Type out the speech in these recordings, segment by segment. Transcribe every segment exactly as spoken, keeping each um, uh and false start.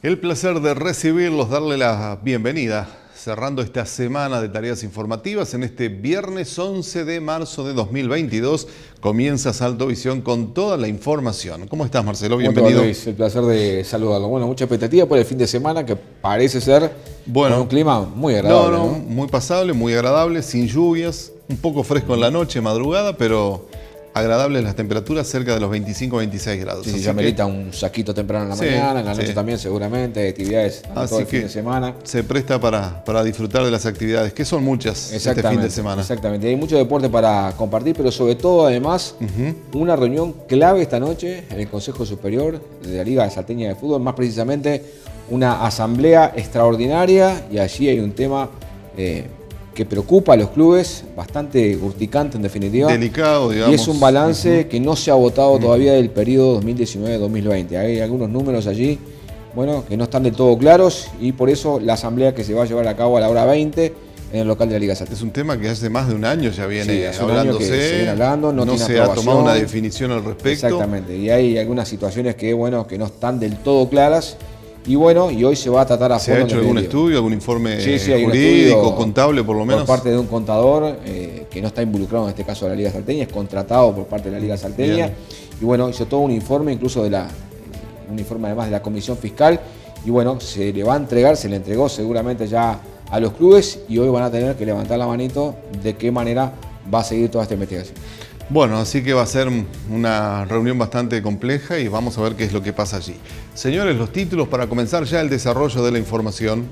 El placer de recibirlos, darle la bienvenida, cerrando esta semana de tareas informativas. En este viernes once de marzo de dos mil veintidós comienza Salto Visión con toda la información. ¿Cómo estás, Marcelo? Bienvenido. Luis, el placer de saludarlo. Bueno, mucha expectativa por el fin de semana que parece ser bueno, con un clima muy agradable. No, no, ¿no? muy pasable, muy agradable, sin lluvias, un poco fresco en la noche, madrugada, pero agradables las temperaturas, cerca de los veinticinco a veintiséis grados. Sí, sí, ya merita un saquito temprano en la sí, mañana, en la noche sí. también seguramente, actividades todo el fin de semana. Se presta para, para disfrutar de las actividades, que son muchas este fin de semana. Exactamente, hay mucho deporte para compartir, pero sobre todo además uh-huh. una reunión clave esta noche en el Consejo Superior de la Liga Salteña de Fútbol, más precisamente una asamblea extraordinaria, y allí hay un tema eh, que preocupa a los clubes, bastante urticante en definitiva. Delicado, digamos. Y es un balance uh-huh. que no se ha votado uh-huh. todavía del periodo dos mil diecinueve a dos mil veinte. Hay algunos números allí, bueno, que no están del todo claros, y por eso la asamblea que se va a llevar a cabo a la hora veinte en el local de la Liga Salteña. Es un tema que hace más de un año ya viene sí, hace hablándose, un año que se viene hablando, no, no tiene se ha tomado una definición al respecto. Exactamente, y hay algunas situaciones que, bueno, que no están del todo claras. Y bueno, y hoy se va a tratar a ¿Se fondo. ha hecho algún estudio, algún informe sí, sí, jurídico, contable por lo menos? Por parte de un contador eh, que no está involucrado en este caso de la Liga Salteña, es contratado por parte de la Liga Salteña. Bien. Y bueno, hizo todo un informe, incluso de la, un informe además de la Comisión Fiscal. Y bueno, se le va a entregar, se le entregó seguramente ya a los clubes, y hoy van a tener que levantar la manito de qué manera va a seguir toda esta investigación. Bueno, así que va a ser una reunión bastante compleja y vamos a ver qué es lo que pasa allí. Señores, los títulos para comenzar ya el desarrollo de la información.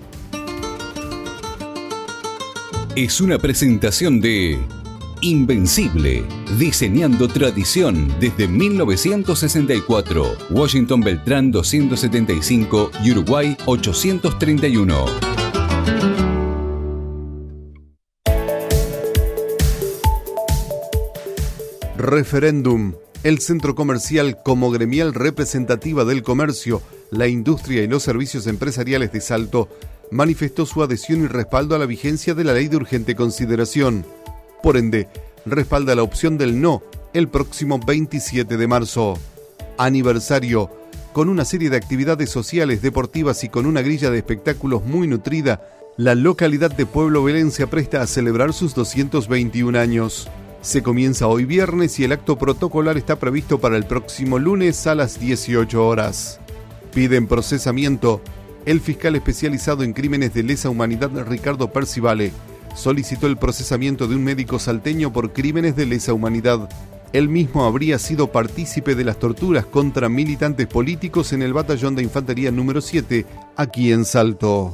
Es una presentación de Invencible, diseñando tradición desde mil novecientos sesenta y cuatro. Washington Beltrán doscientos setenta y cinco y Uruguay ochocientos treinta y uno. Referéndum. El centro comercial, como gremial representativa del comercio, la industria y los servicios empresariales de Salto, manifestó su adhesión y respaldo a la vigencia de la ley de urgente consideración. Por ende, respalda la opción del no el próximo veintisiete de marzo. Aniversario. Con una serie de actividades sociales, deportivas y con una grilla de espectáculos muy nutrida, la localidad de Pueblo Belén se apresta a celebrar sus doscientos veintiún años. Se comienza hoy viernes y el acto protocolar está previsto para el próximo lunes a las dieciocho horas. Piden procesamiento. El fiscal especializado en crímenes de lesa humanidad, Ricardo Percivale, solicitó el procesamiento de un médico salteño por crímenes de lesa humanidad. Él mismo habría sido partícipe de las torturas contra militantes políticos en el batallón de infantería número siete, aquí en Salto.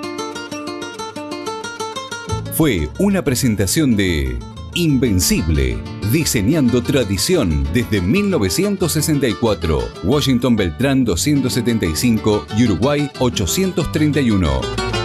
Fue una presentación de Invencible, diseñando tradición desde mil novecientos sesenta y cuatro. Washington Beltrán doscientos setenta y cinco y Uruguay ochocientos treinta y uno.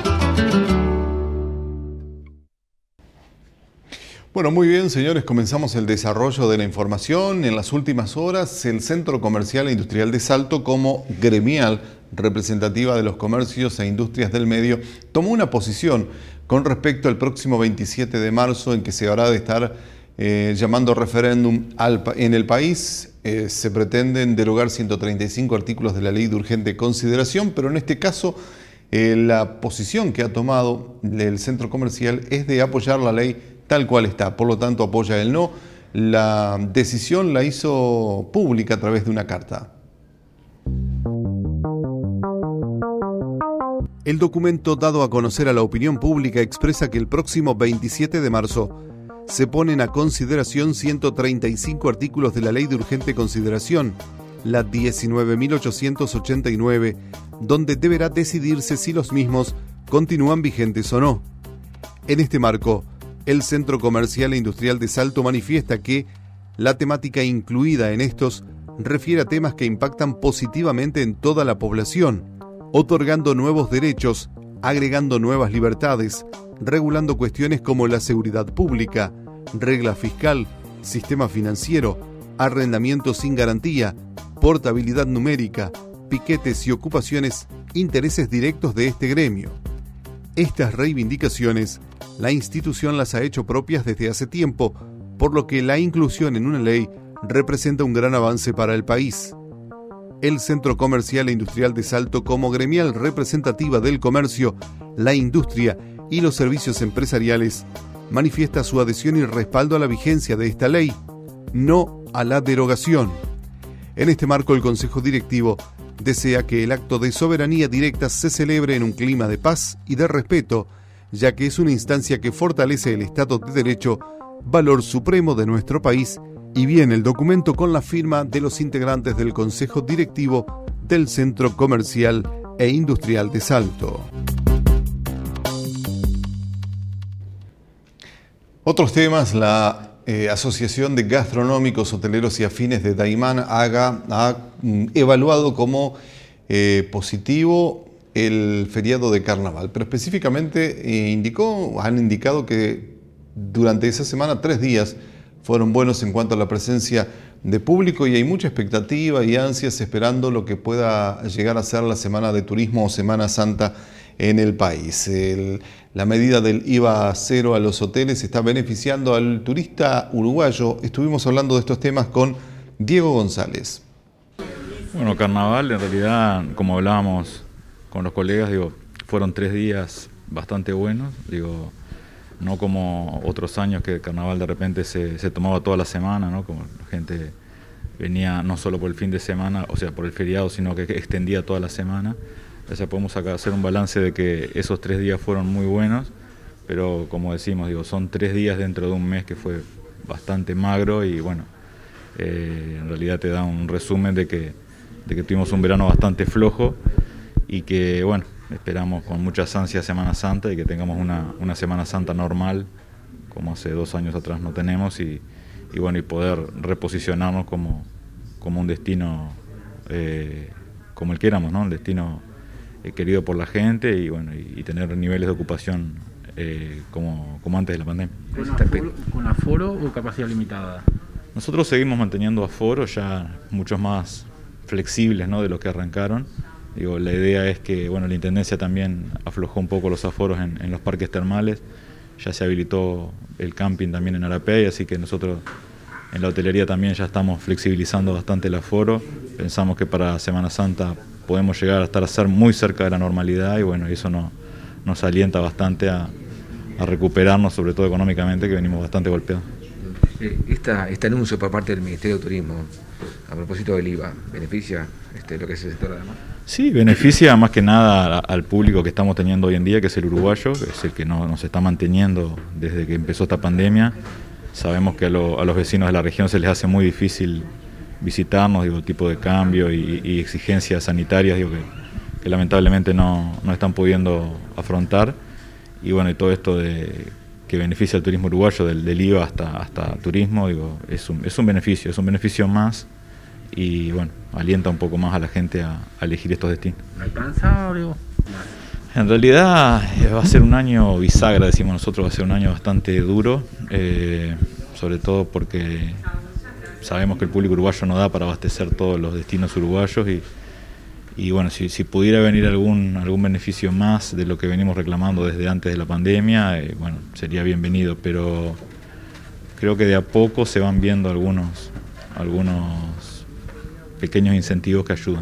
Bueno, muy bien, señores, comenzamos el desarrollo de la información. En las últimas horas, el Centro Comercial e Industrial de Salto, como gremial representativa de los comercios e industrias del medio, tomó una posición con respecto al próximo veintisiete de marzo, en que se habrá de estar eh, llamando referéndum al, en el país. Eh, se pretenden derogar ciento treinta y cinco artículos de la ley de urgente consideración, pero en este caso eh, la posición que ha tomado el centro comercial es de apoyar la ley tal cual está, por lo tanto apoya el no. La decisión la hizo pública a través de una carta. El documento dado a conocer a la opinión pública expresa que el próximo veintisiete de marzo se ponen a consideración ciento treinta y cinco artículos de la Ley de Urgente Consideración, la diecinueve mil ochocientos ochenta y nueve, donde deberá decidirse si los mismos continúan vigentes o no. En este marco, el Centro Comercial e Industrial de Salto manifiesta que la temática incluida en estos refiere a temas que impactan positivamente en toda la población, otorgando nuevos derechos, agregando nuevas libertades, regulando cuestiones como la seguridad pública, regla fiscal, sistema financiero, arrendamiento sin garantía, portabilidad numérica, piquetes y ocupaciones, intereses directos de este gremio. Estas reivindicaciones, la institución las ha hecho propias desde hace tiempo, por lo que la inclusión en una ley representa un gran avance para el país. el Centro Comercial e Industrial de Salto, como gremial representativa del comercio, la industria y los servicios empresariales, manifiesta su adhesión y respaldo a la vigencia de esta ley, no a la derogación. En este marco, el Consejo Directivo desea que el acto de soberanía directa se celebre en un clima de paz y de respeto, ya que es una instancia que fortalece el Estado de Derecho, valor supremo de nuestro país, y viene el documento con la firma de los integrantes del Consejo Directivo del Centro Comercial e Industrial de Salto. Otros temas. La eh, Asociación de Gastronómicos, Hoteleros y Afines de Daymán AGA ha mm, evaluado como eh, positivo el feriado de carnaval, pero específicamente eh, indicó, han indicado que durante esa semana tres días fueron buenos en cuanto a la presencia de público, y hay mucha expectativa y ansias esperando lo que pueda llegar a ser la Semana de Turismo o Semana Santa en el país. El, la medida del I V A cero a los hoteles está beneficiando al turista uruguayo. Estuvimos hablando de estos temas con Diego González. Bueno, carnaval en realidad, como hablábamos con los colegas, digo, fueron tres días bastante buenos, digo, no como otros años que el carnaval de repente se, se tomaba toda la semana, ¿no? Como la gente venía no solo por el fin de semana, o sea, por el feriado, sino que extendía toda la semana. O sea, podemos acá hacer un balance de que esos tres días fueron muy buenos, pero como decimos, digo, son tres días dentro de un mes que fue bastante magro, y bueno, eh, en realidad te da un resumen de que, de que tuvimos un verano bastante flojo, y que bueno, esperamos con muchas ansias Semana Santa y que tengamos una, una Semana Santa normal, como hace dos años atrás no tenemos, y, y bueno, y poder reposicionarnos como, como un destino eh, como el que éramos, ¿no? Un destino eh, querido por la gente, y bueno, y, y tener niveles de ocupación eh, como, como antes de la pandemia. ¿Con aforo, ¿Con aforo o capacidad limitada? Nosotros seguimos manteniendo aforo, ya muchos más flexibles, ¿no?, de los que arrancaron. Digo, la idea es que, bueno, la Intendencia también aflojó un poco los aforos en, en los parques termales, ya se habilitó el camping también en Arapey, así que nosotros en la hotelería también ya estamos flexibilizando bastante el aforo. Pensamos que para Semana Santa podemos llegar a estar a ser muy cerca de la normalidad, y bueno, eso no, nos alienta bastante a, a recuperarnos, sobre todo económicamente, que venimos bastante golpeados. Esta, este anuncio por parte del Ministerio de Turismo, a propósito del I V A, ¿beneficia este, lo que es el sector además? Sí, beneficia más que nada al público que estamos teniendo hoy en día, que es el uruguayo, que es el que no, nos está manteniendo desde que empezó esta pandemia. Sabemos que a, lo, a los vecinos de la región se les hace muy difícil visitarnos, digo, tipo de cambio y, y exigencias sanitarias, digo, que, que lamentablemente no, no están pudiendo afrontar. Y bueno, y todo esto de que beneficia al turismo uruguayo, del, del I V A hasta, hasta turismo, digo, es un, es un beneficio, es un beneficio más. Y bueno, alienta un poco más a la gente a, a elegir estos destinos. ¿Alcanza, Diego? En realidad eh, va a ser un año bisagra, decimos nosotros, va a ser un año bastante duro, eh, sobre todo porque sabemos que el público uruguayo no da para abastecer todos los destinos uruguayos, y, y bueno, si, si pudiera venir algún, algún beneficio más de lo que venimos reclamando desde antes de la pandemia, eh, bueno, sería bienvenido, pero creo que de a poco se van viendo algunos, algunos pequeños incentivos que ayudan.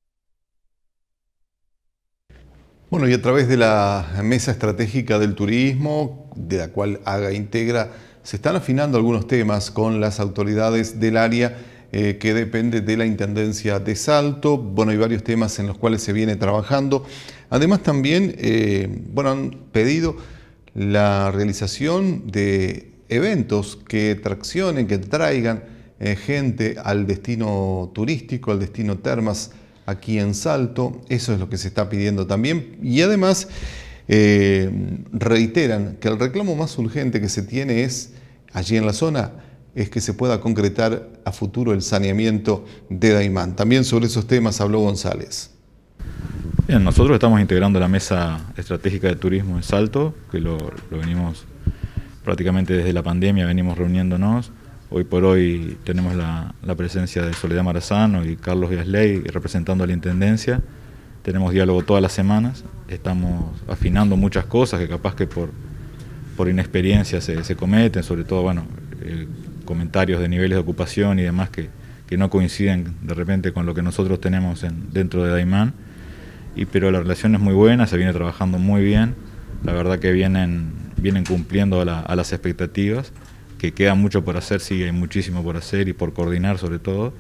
Bueno, y a través de la Mesa Estratégica del Turismo, de la cual AGA integra, se están afinando algunos temas con las autoridades del área eh, que depende de la Intendencia de Salto. Bueno, hay varios temas en los cuales se viene trabajando. Además también, eh, bueno, han pedido la realización de eventos que traccionen, que traigan eh, gente al destino turístico, al destino termas aquí en Salto. Eso es lo que se está pidiendo también. Y además eh, reiteran que el reclamo más urgente que se tiene es, allí en la zona, es que se pueda concretar a futuro el saneamiento de Daymán. También sobre esos temas habló González. Bien, nosotros estamos integrando la Mesa Estratégica de Turismo en Salto, que lo, lo venimos prácticamente desde la pandemia, venimos reuniéndonos. Hoy por hoy tenemos la, la presencia de Soledad Marazano y Carlos Viasley representando a la Intendencia. Tenemos diálogo todas las semanas, estamos afinando muchas cosas que capaz que por, por inexperiencia se, se cometen, sobre todo bueno, eh, comentarios de niveles de ocupación y demás que, que no coinciden de repente con lo que nosotros tenemos en, dentro de Daymán, y, pero la relación es muy buena, se viene trabajando muy bien, la verdad que vienen, vienen cumpliendo a, la, a las expectativas, que queda mucho por hacer, sí, hay muchísimo por hacer y por coordinar sobre todo,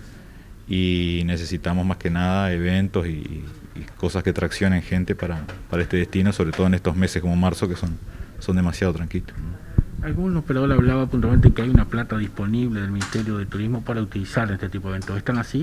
y necesitamos más que nada eventos y, y cosas que traccionen gente para, para este destino, sobre todo en estos meses como marzo, que son, son demasiado tranquilos. Algún operador hablaba puntualmente que hay una plata disponible del Ministerio de Turismo para utilizar en este tipo de eventos. ¿Están así?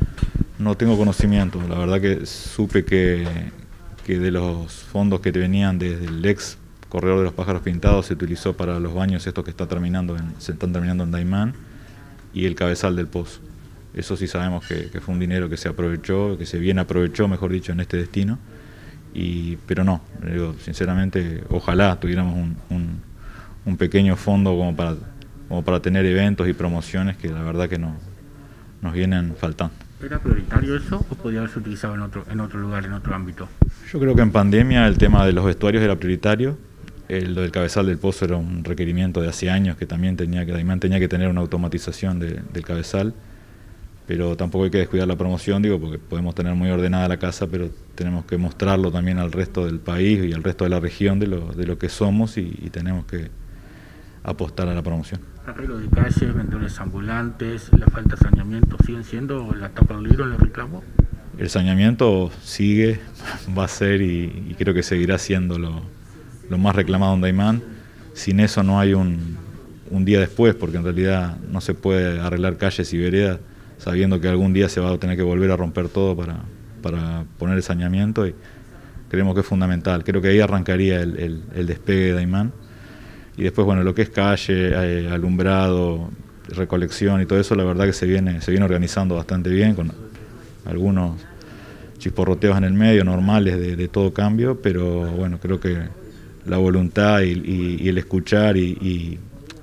No tengo conocimiento, la verdad que supe que, que de los fondos que te venían desde el ex Corredor de los Pájaros Pintados se utilizó para los baños estos que está terminando en, se están terminando en Daymán, y el cabezal del pozo. Eso sí sabemos que, que fue un dinero que se aprovechó, que se bien aprovechó, mejor dicho, en este destino, y, pero no, digo, sinceramente, ojalá tuviéramos un, un, un pequeño fondo como para, como para tener eventos y promociones que la verdad que no, nos vienen faltando. ¿Era prioritario eso o podía haberse utilizado en otro, en otro lugar, en otro ámbito? Yo creo que en pandemia el tema de los vestuarios era prioritario. El, lo del cabezal del pozo era un requerimiento de hace años que también tenía que, Daymán tenía que tener una automatización de, del cabezal, pero tampoco hay que descuidar la promoción, digo, porque podemos tener muy ordenada la casa, pero tenemos que mostrarlo también al resto del país y al resto de la región de lo, de lo que somos, y, y tenemos que apostar a la promoción. Arreglo de calles, vendedores ambulantes, la falta de saneamiento, ¿siguen siendo la tapa del libro en el reclamo? El saneamiento sigue, va a ser y, y creo que seguirá siendo lo, lo más reclamado en Daymán. Sin eso no hay un, un día después, porque en realidad no se puede arreglar calles y veredas sabiendo que algún día se va a tener que volver a romper todo para, para poner el saneamiento, y creemos que es fundamental. Creo que ahí arrancaría el, el, el despegue de Daymán. Y después, bueno, lo que es calle, eh, alumbrado, recolección y todo eso, la verdad que se viene, se viene organizando bastante bien, con algunos chisporroteos en el medio, normales de, de todo cambio, pero bueno, creo que la voluntad y, y, y el escuchar y, y,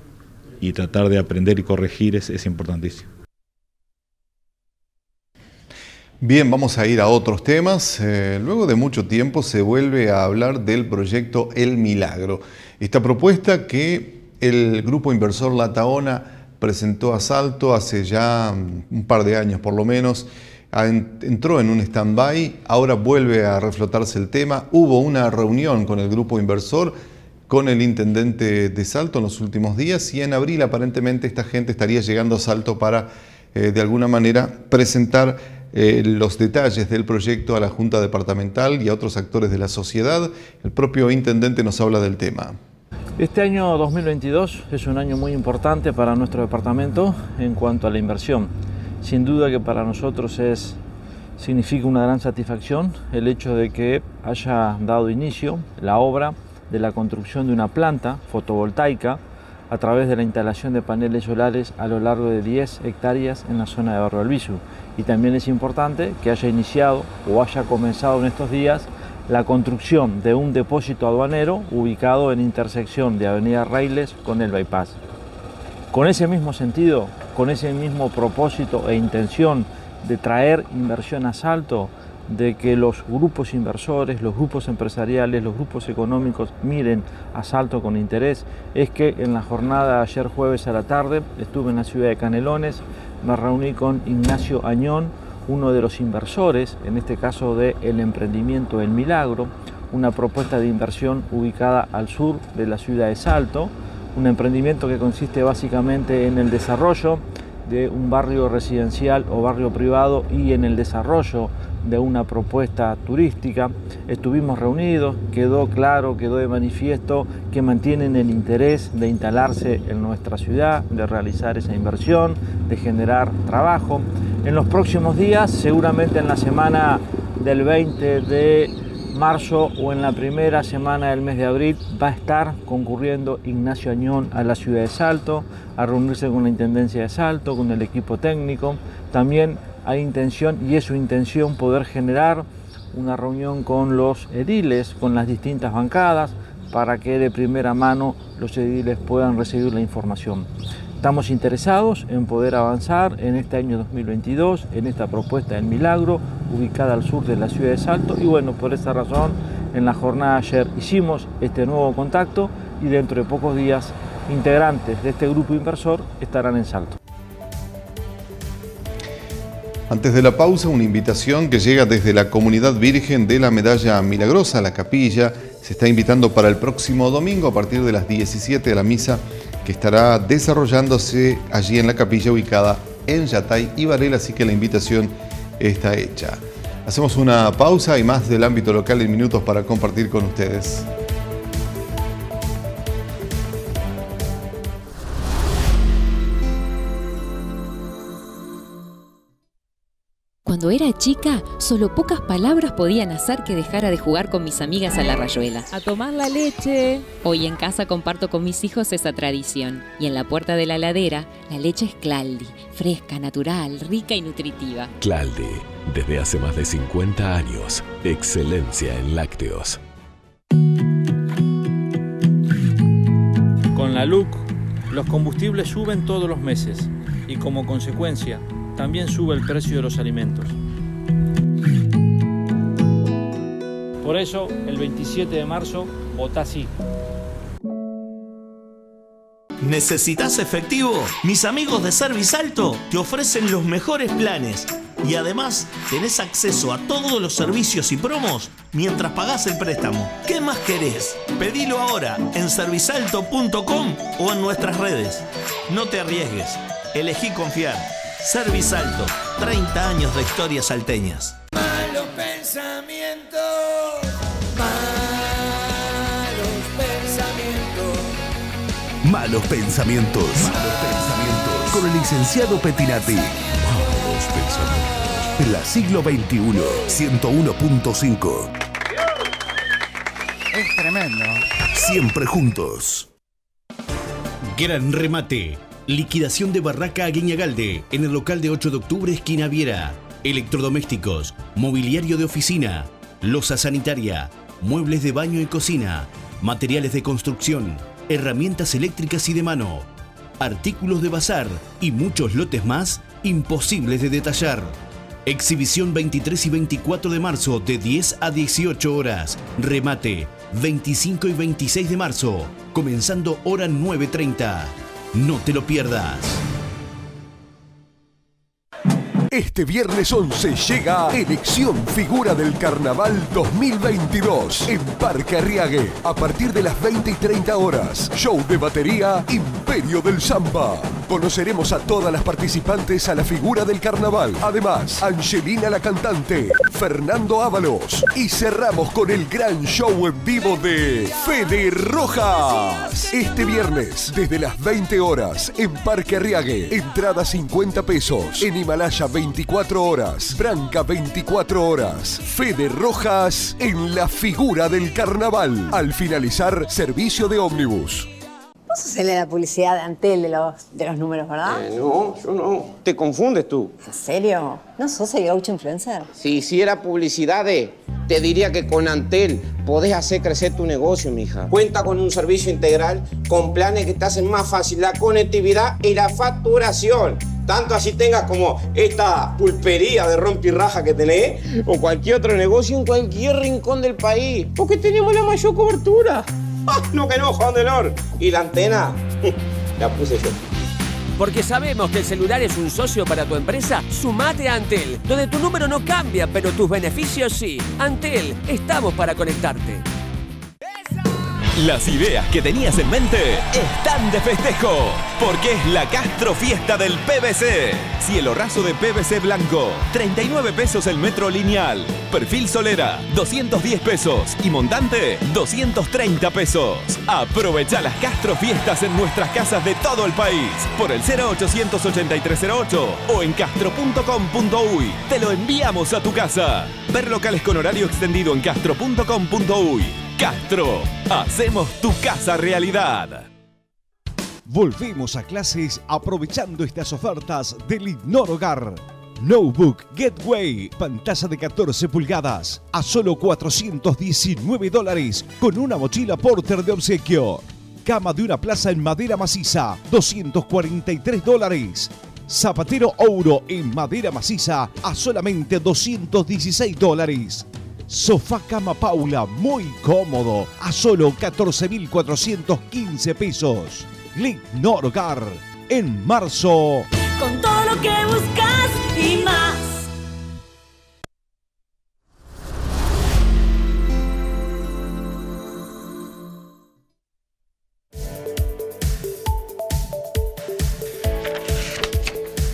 y tratar de aprender y corregir es, es importantísimo. Bien, vamos a ir a otros temas. Eh, luego de mucho tiempo se vuelve a hablar del proyecto El Milagro. Esta propuesta que el grupo inversor La Tahona presentó a Salto hace ya un par de años por lo menos, entró en un stand-by, ahora vuelve a reflotarse el tema. Hubo una reunión con el grupo inversor, con el intendente de Salto en los últimos días, y en abril aparentemente esta gente estaría llegando a Salto para, eh, de alguna manera, presentar eh, los detalles del proyecto a la Junta Departamental y a otros actores de la sociedad. El propio intendente nos habla del tema. Este año dos mil veintidós es un año muy importante para nuestro departamento en cuanto a la inversión. Sin duda que para nosotros es, significa una gran satisfacción el hecho de que haya dado inicio la obra de la construcción de una planta fotovoltaica a través de la instalación de paneles solares a lo largo de diez hectáreas en la zona de Barrio Albizu. Y también es importante que haya iniciado o haya comenzado en estos días la construcción de un depósito aduanero ubicado en intersección de Avenida Reiles con el Bypass. Con ese mismo sentido, con ese mismo propósito e intención de traer inversión a Salto, de que los grupos inversores, los grupos empresariales, los grupos económicos miren a Salto con interés, es que en la jornada de ayer jueves a la tarde estuve en la ciudad de Canelones, me reuní con Ignacio Añón, uno de los inversores, en este caso del emprendimiento El Milagro, una propuesta de inversión ubicada al sur de la ciudad de Salto, un emprendimiento que consiste básicamente en el desarrollo de un barrio residencial o barrio privado y en el desarrollo de una propuesta turística. Estuvimos reunidos, quedó claro, quedó de manifiesto que mantienen el interés de instalarse en nuestra ciudad, de realizar esa inversión, de generar trabajo. En los próximos días, seguramente en la semana del veinte de marzo o en la primera semana del mes de abril, va a estar concurriendo Ignacio Añón a la ciudad de Salto, a reunirse con la Intendencia de Salto, con el equipo técnico. También hay intención, y es su intención, poder generar una reunión con los ediles, con las distintas bancadas, para que de primera mano los ediles puedan recibir la información. Estamos interesados en poder avanzar en este año dos mil veintidós, en esta propuesta del Milagro, ubicada al sur de la ciudad de Salto, y bueno, por esa razón, en la jornada de ayer hicimos este nuevo contacto y dentro de pocos días integrantes de este grupo inversor estarán en Salto. Antes de la pausa, una invitación que llega desde la Comunidad Virgen de la Medalla Milagrosa, la capilla. Se está invitando para el próximo domingo a partir de las diecisiete de la misa que estará desarrollándose allí en la capilla ubicada en Yatay y Varela, así que la invitación está hecha. Hacemos una pausa y más del ámbito local en minutos para compartir con ustedes. Cuando era chica, solo pocas palabras podían hacer que dejara de jugar con mis amigas a la rayuela. A tomar la leche. Hoy en casa comparto con mis hijos esa tradición. Y en la puerta de la heladera, la leche es Claldi, fresca, natural, rica y nutritiva. Claldi, desde hace más de cincuenta años, excelencia en lácteos. Con la L U C, los combustibles suben todos los meses y como consecuencia, también sube el precio de los alimentos. Por eso, el veintisiete de marzo, votá sí. ¿Necesitas efectivo? Mis amigos de Servisalto te ofrecen los mejores planes y además tenés acceso a todos los servicios y promos mientras pagás el préstamo. ¿Qué más querés? Pedilo ahora en servisalto punto com o en nuestras redes. No te arriesgues, elegí confiar. Servisalto, treinta años de historias salteñas. Malos pensamientos, malos pensamientos. Malos pensamientos. Malos pensamientos. Con el licenciado Petinati. Malos pensamientos. En la siglo veintiuno, ciento uno punto cinco. Es tremendo. Siempre juntos. Gran remate. Liquidación de Barraca Aguiñagalde en el local de ocho de octubre, esquina Viera. Electrodomésticos, mobiliario de oficina, loza sanitaria, muebles de baño y cocina, materiales de construcción, herramientas eléctricas y de mano, artículos de bazar y muchos lotes más imposibles de detallar. Exhibición veintitrés y veinticuatro de marzo de diez a dieciocho horas. Remate veinticinco y veintiséis de marzo, comenzando hora nueve treinta. No te lo pierdas. Este viernes once llega Elección Figura del Carnaval dos mil veintidós en Parque Arriague. A partir de las veinte y treinta horas, show de batería Imperio del Samba. Conoceremos a todas las participantes a la figura del carnaval. Además, Angelina la cantante, Fernando Ábalos. Y cerramos con el gran show en vivo de Fede Rojas. Este viernes, desde las veinte horas, en Parque Arriague. Entrada cincuenta pesos. En Himalaya veinticuatro horas. Branca veinticuatro horas. Fede Rojas en la figura del carnaval. Al finalizar, servicio de ómnibus. Vos sos el de la publicidad de Antel de los, de los números, ¿verdad? Eh, no, yo no. Te confundes tú. ¿En serio? ¿No sos el gaucho influencer? Si hiciera publicidad de, te diría que con Antel podés hacer crecer tu negocio, mija. Cuenta con un servicio integral con planes que te hacen más fácil la conectividad y la facturación. Tanto así tengas como esta pulpería de rompirraja que tenés o cualquier otro negocio en cualquier rincón del país. Porque tenemos la mayor cobertura. ¡Ah! No que no, Juan Delor. Y la antena la puse yo. Porque sabemos que el celular es un socio para tu empresa, sumate a Antel, donde tu número no cambia, pero tus beneficios sí. Antel, estamos para conectarte. Las ideas que tenías en mente están de festejo, porque es la Castro Fiesta del P V C. Cielo raso de P V C blanco, treinta y nueve pesos el metro lineal. Perfil solera, doscientos diez pesos. Y montante, doscientos treinta pesos. Aprovecha las Castro Fiestas en nuestras casas de todo el país. Por el cero ochocientos ochenta y tres cero ocho o en castro punto com punto uy. Te lo enviamos a tu casa. Ver locales con horario extendido en castro punto com punto uy. Castro, hacemos tu casa realidad. Volvemos a clases aprovechando estas ofertas del Ignor Hogar. Notebook Gateway, pantalla de catorce pulgadas, a solo cuatrocientos diecinueve dólares, con una mochila Porter de obsequio. Cama de una plaza en madera maciza, doscientos cuarenta y tres dólares. Zapatero Ouro en madera maciza, a solamente doscientos dieciséis dólares. Sofá cama Paula, muy cómodo, a solo catorce mil cuatrocientos quince pesos. Ignor Hogar, en marzo. Con todo lo que buscas y más.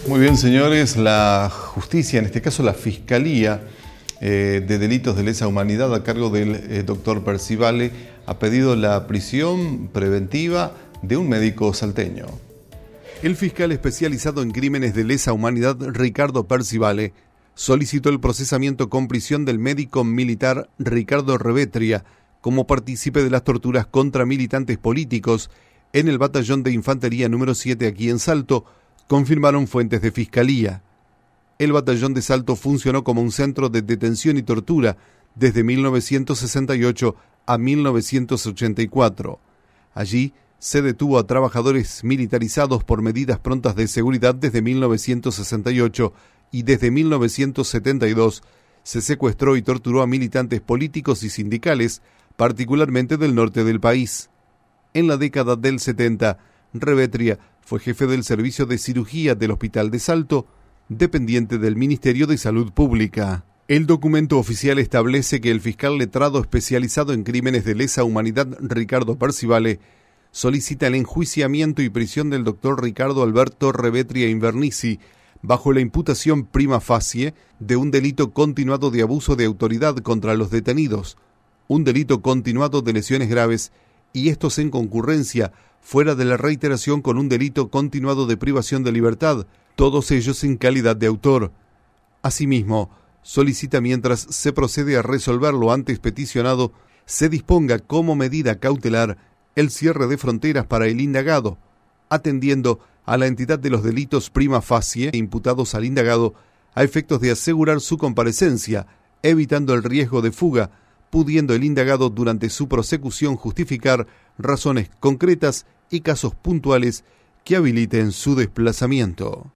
Muy bien, señores, la justicia, en este caso la Fiscalía eh, de Delitos de Lesa Humanidad a cargo del eh, doctor Percivale ha pedido la prisión preventiva de un médico salteño. El fiscal especializado en crímenes de lesa humanidad, Ricardo Percivale, solicitó el procesamiento con prisión del médico militar Ricardo Revetria como partícipe de las torturas contra militantes políticos en el batallón de infantería número siete aquí en Salto, confirmaron fuentes de Fiscalía. El batallón de Salto funcionó como un centro de detención y tortura desde mil novecientos sesenta y ocho a mil novecientos ochenta y cuatro. Allí se detuvo a trabajadores militarizados por medidas prontas de seguridad desde mil novecientos sesenta y ocho y desde mil novecientos setenta y dos se secuestró y torturó a militantes políticos y sindicales, particularmente del norte del país. En la década del setenta, Revetria fue jefe del servicio de cirugía del Hospital de Salto, dependiente del Ministerio de Salud Pública. El documento oficial establece que el fiscal letrado especializado en crímenes de lesa humanidad, Ricardo Percivale, solicita el enjuiciamiento y prisión del doctor Ricardo Alberto Revetria Invernici, bajo la imputación prima facie de un delito continuado de abuso de autoridad contra los detenidos, un delito continuado de lesiones graves, y estos en concurrencia, fuera de la reiteración con un delito continuado de privación de libertad, todos ellos en calidad de autor. Asimismo, solicita mientras se procede a resolver lo antes peticionado, se disponga como medida cautelar el cierre de fronteras para el indagado, atendiendo a la entidad de los delitos prima facie imputados al indagado a efectos de asegurar su comparecencia, evitando el riesgo de fuga, pudiendo el indagado durante su prosecución justificar razones concretas y casos puntuales que habiliten su desplazamiento.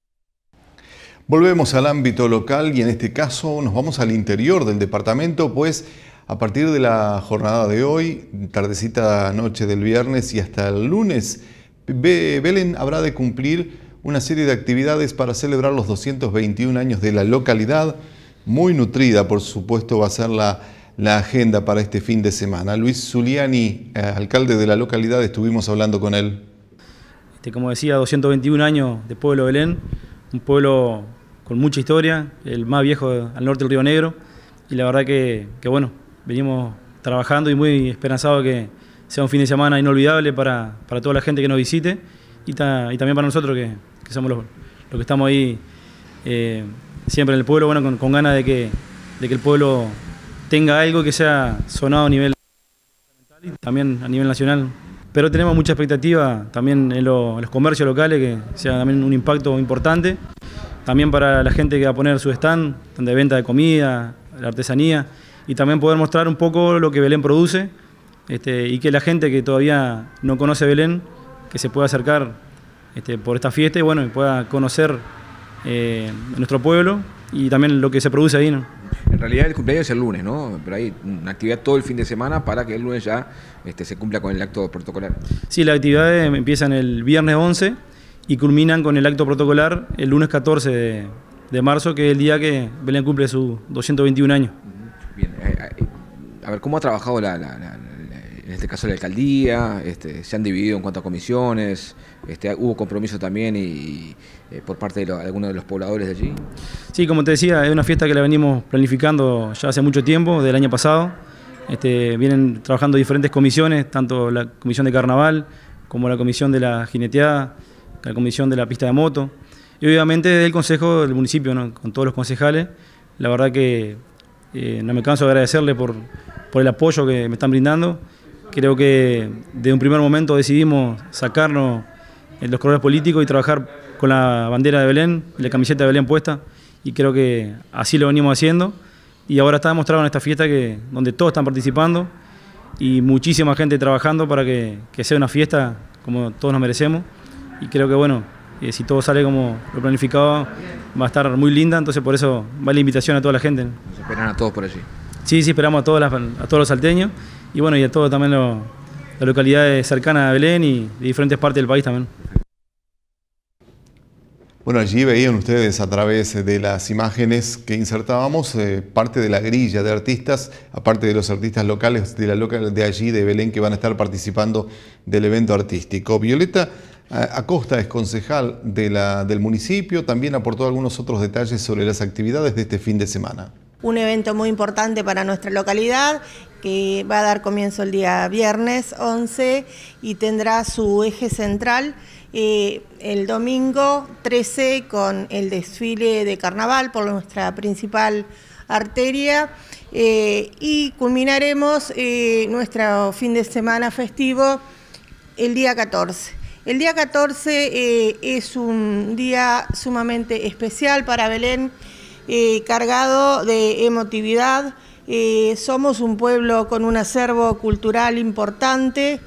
Volvemos al ámbito local y en este caso nos vamos al interior del departamento, pues a partir de la jornada de hoy, tardecita noche del viernes y hasta el lunes, Belén habrá de cumplir una serie de actividades para celebrar los doscientos veintiún años de la localidad. Muy nutrida, por supuesto, va a ser la, la agenda para este fin de semana. Luis Zuliani, eh, alcalde de la localidad, estuvimos hablando con él. Este, como decía, doscientos veintiún años de pueblo Belén, un pueblo con mucha historia, el más viejo al norte del Río Negro, y la verdad que, que bueno, venimos trabajando y muy esperanzados que sea un fin de semana inolvidable para, para toda la gente que nos visite y, ta, y también para nosotros que, que somos los, los que estamos ahí eh, siempre en el pueblo, bueno, con, con ganas de que, de que el pueblo tenga algo que sea sonado a nivel y también a nivel nacional. Pero tenemos mucha expectativa también en, lo, en los comercios locales, que sea también un impacto importante. También para la gente que va a poner su stand, de venta de comida, de artesanía, y también poder mostrar un poco lo que Belén produce, este, y que la gente que todavía no conoce Belén, que se pueda acercar este, por esta fiesta y bueno, y pueda conocer eh, nuestro pueblo y también lo que se produce ahí, ¿no? En realidad el cumpleaños es el lunes, ¿no? Pero hay una actividad todo el fin de semana para que el lunes ya este, se cumpla con el acto protocolar. Sí, las actividades empiezan el viernes once y culminan con el acto protocolar el lunes catorce de, de marzo, que es el día que Belén cumple sus doscientos veintiún años. Bien, eh, a ver, ¿cómo ha trabajado la, la, la, en este caso la alcaldía? Este, ¿se han dividido en cuanto a comisiones? Este, ¿Hubo compromiso también y, y, eh, por parte de lo, algunos de los pobladores de allí? Sí, como te decía, es una fiesta que la venimos planificando ya hace mucho tiempo, del año pasado. Este, vienen trabajando diferentes comisiones, tanto la comisión de carnaval como la comisión de la jineteada, la comisión de la pista de moto y obviamente del consejo del municipio, ¿no? Con todos los concejales. La verdad que eh, no me canso de agradecerle por, por el apoyo que me están brindando. Creo que desde un primer momento decidimos sacarnos los colores políticos y trabajar con la bandera de Belén, la camiseta de Belén puesta, y creo que así lo venimos haciendo. Y ahora está demostrado en esta fiesta que, donde todos están participando y muchísima gente trabajando para que, que sea una fiesta como todos nos merecemos. Y creo que bueno, eh, si todo sale como lo planificado, va a estar muy linda, entonces por eso va la invitación a toda la gente. Nos esperan a todos por allí. Sí, sí, esperamos a todos, las, a todos los salteños y bueno, y a todas también lo, las localidades cercanas a Belén y de diferentes partes del país también. Bueno, allí veían ustedes a través de las imágenes que insertábamos eh, parte de la grilla de artistas, aparte de los artistas locales de, la local, de allí, de Belén, que van a estar participando del evento artístico. Violeta, Acosta es concejal de la, del municipio, también aportó algunos otros detalles sobre las actividades de este fin de semana. Un evento muy importante para nuestra localidad que va a dar comienzo el día viernes once y tendrá su eje central eh, el domingo trece con el desfile de carnaval por nuestra principal arteria eh, y culminaremos eh, nuestro fin de semana festivo el día catorce. El día catorce eh, es un día sumamente especial para Belén, eh, cargado de emotividad. Eh, somos un pueblo con un acervo cultural importante